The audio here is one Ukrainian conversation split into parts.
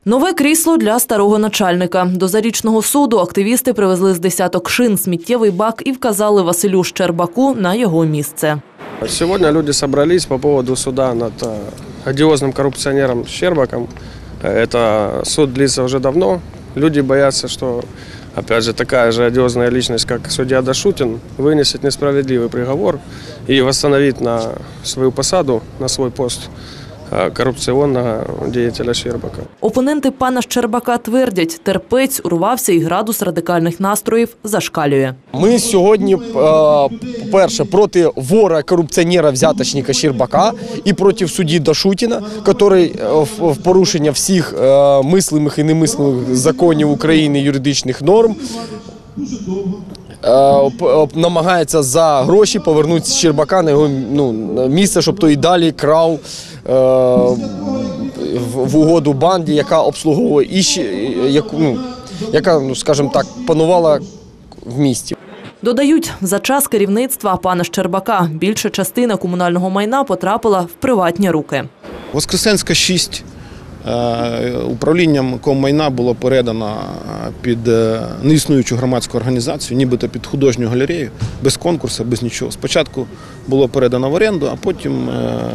Нове крісло для старого начальника. До Зарічного суду активісти привезли з десяток шин, сміттєвий бак і вказали Василю Щербаку на його місце. Сегодня люди собрались по поводу суда над одиозным коррупционером Щербаком. Это суд длится уже давно. Люди боятся, что, опять же, такая же одиозная личность, как судья Дашутин, вынесет несправедливый приговор и восстановит на свою посаду, на свой пост корупційного діятеля Щербака. Опоненти пана Щербака твердять, терпець урвався і градус радикальних настроїв зашкалює. Ми сьогодні, по-перше, проти вора, корупціонера, взяточника Щербака і проти судді Дашутіна, який в порушення всіх мислимих і немислимих законів України, юридичних норм, намагається за гроші повернути Щербака на його місце, щоб той і далі крав в угоду банді, яка обслуговує, яка, скажімо так, панувала в місті. Додають, за час керівництва пана Щербака більша частина комунального майна потрапила в приватні руки. Воскресенська, 6. Управлінням коммайна було передано під неіснуючу громадську організацію, нібито під художню галерею, без конкурсу, без нічого. Спочатку було передано в оренду, а потім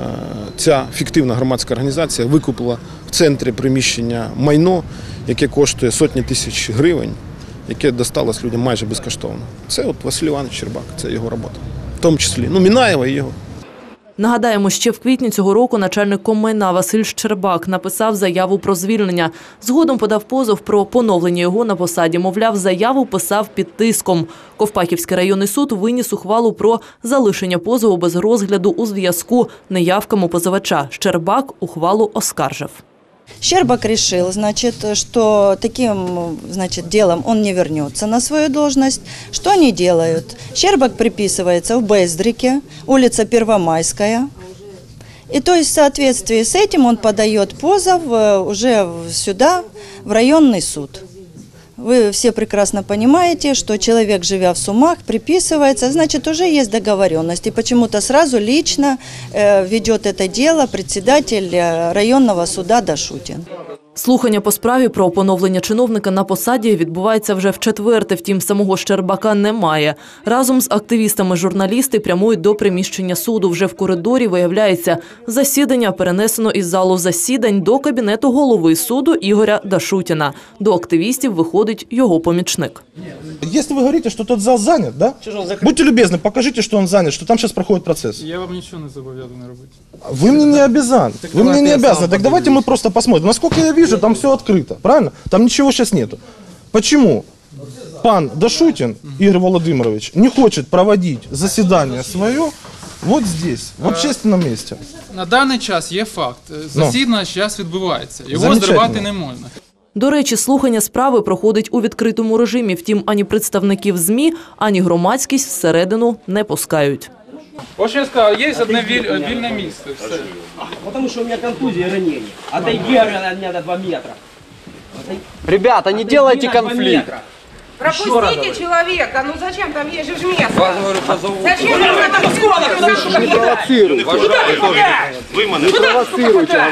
ця фіктивна громадська організація викупила в центрі приміщення майно, яке коштує сотні тисяч гривень, яке досталось людям майже безкоштовно. Це от Василь Іванович Щербак, це його робота. В тому числі, Мінаєва і його. Нагадаємо, ще в квітні цього року начальник коммайна Василь Щербак написав заяву про звільнення. Згодом подав позов про поновлення його на посаді. Мовляв, заяву писав під тиском. Ковпаківський районний суд виніс ухвалу про залишення позову без розгляду у зв'язку неявками позивача. Щербак ухвалу оскаржив. Щербак решил, что таким делом он не вернется на свою должность. Что они делают? Щербак приписывается в Бездрике, улица Первомайская. И то есть в соответствии с этим он подает позов уже сюда, в районный суд. Вы все прекрасно понимаете, что человек, живя в Сумах, приписывается, значит, уже есть договоренность. И почему-то сразу лично ведет это дело председатель районного суда Дашутин. Слухання по справі про поновлення чиновника на посаді відбувається вже вчетверте, втім самого Щербака немає. Разом з активістами журналісти прямують до приміщення суду. Вже в коридорі, виявляється, засідання перенесено із залу засідань до кабінету голови суду Ігоря Дашутіна. До активістів виходить його помічник. Если вы говорите, что тот зал занят, да? Будьте любезны, покажите, что он занят, что там сейчас проходит процесс. Я вам ничего не зобов'язаний робити. Вы мне не обязаны. Вы мне не обязаны. Так давайте мы просто посмотрим. Насколько я вижу, там все открыто, правильно? Там ничего сейчас нету. Почему пан Дашутин, Игорь Володимирович, не хочет проводить заседание свое вот здесь, в общественном месте? На даний час є факт. Засідання зараз відбувається. Його зривати не можна. До речі, слухання справи проходить у відкритому режимі. Втім, ані представників ЗМІ, ані громадськість всередину не пускають. Ось я сказав, є одне вільне місце. Тому що у мене контузія і ранення. Отойди от мене на 2 метра. Ребята, не делайте конфликт. Пропустите человека, ну зачем, там есть же место. Зачем там Не провоцируйте. Не провоцируйте.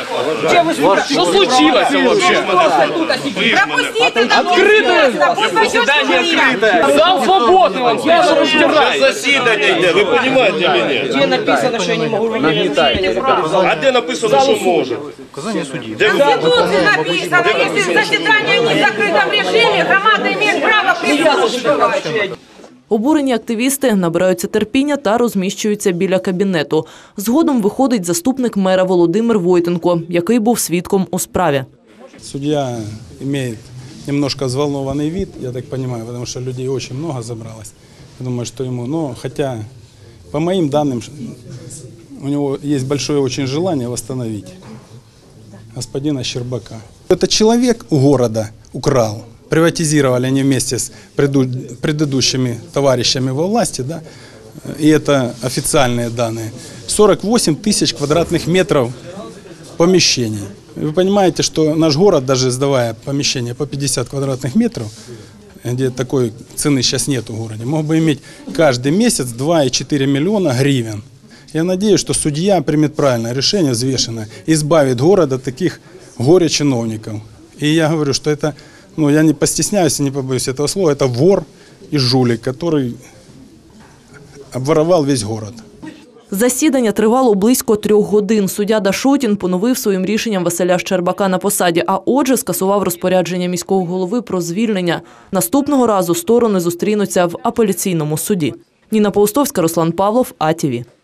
Что случилось вообще? Пропустите, Открытое заседание открытое. Зал свободний, вам я розтираю. Засідання йде, ви розумієте мене? Где написано, что я не могу вынести? А де написано, що може? Конституции написано, если заседание не в закрытом режиме, громада имеет право присутствовать. Обурені активісти набираються терпіння та розміщуються біля кабінету. Згодом виходить заступник мера Володимир Войтенко, який був свідком у справі. Судья имеет немножко взволнованный вид, я так понимаю, потому что людей очень много забралось. Я думаю, что ему, хотя по моим данным, у него есть большое очень желание восстановить господина Щербака. Этот человек у города украл, приватизировали они вместе с предыдущими товарищами во власти, да, и это официальные данные, 48 тысяч квадратных метров помещений. Вы понимаете, что наш город, даже сдавая помещение по 50 квадратных метров, где такой цены сейчас нет в городе, мог бы иметь каждый месяц 2,4 миллиона гривен. Я надеюсь, что судья примет правильное решение, взвешенное, избавит город от таких горе чиновников. И я говорю, что это, ну, я не постесняюсь и не побоюсь этого слова, это вор и жулик, который обворовал весь город. Засідання тривало близько 3 годин. Суддя Дашутін поновив своїм рішенням Василя Щербака на посаді, а отже скасував розпорядження міського голови про звільнення. Наступного разу сторони зустрінуться в апеляційному суді. Ніна Паустовська, Руслан Павлов, АТВ.